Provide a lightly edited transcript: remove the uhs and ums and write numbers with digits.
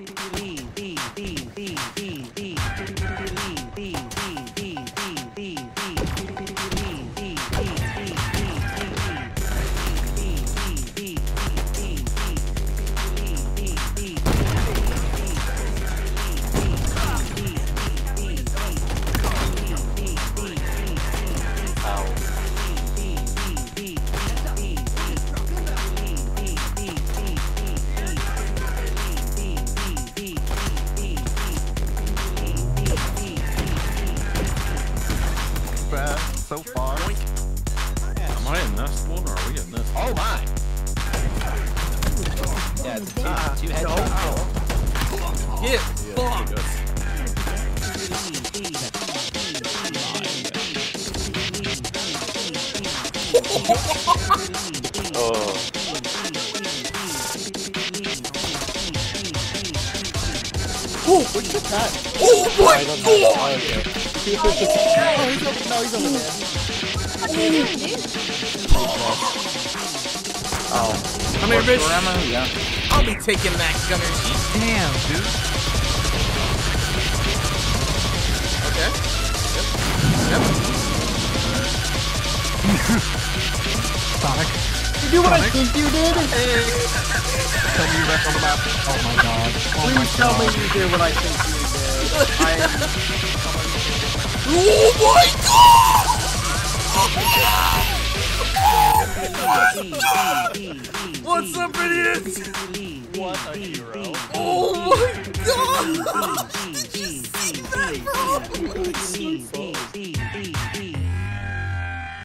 So far. Am I in this one or are we in this one? Oh my! Yeah, it's two headshots. Get Oh. Oh, what's that? Oh my god! He's over there. Oh. Come here, bitch. Yeah. I'll be taking that gunner seat. Damn, dude. Okay. Yep. Sonic. You do what I think you did? Tell me you rest on the map. Oh my god. Please tell me you did what I think you did. Oh my god! What's up, idiots? What a hero. Oh my god! Did you see that, bro?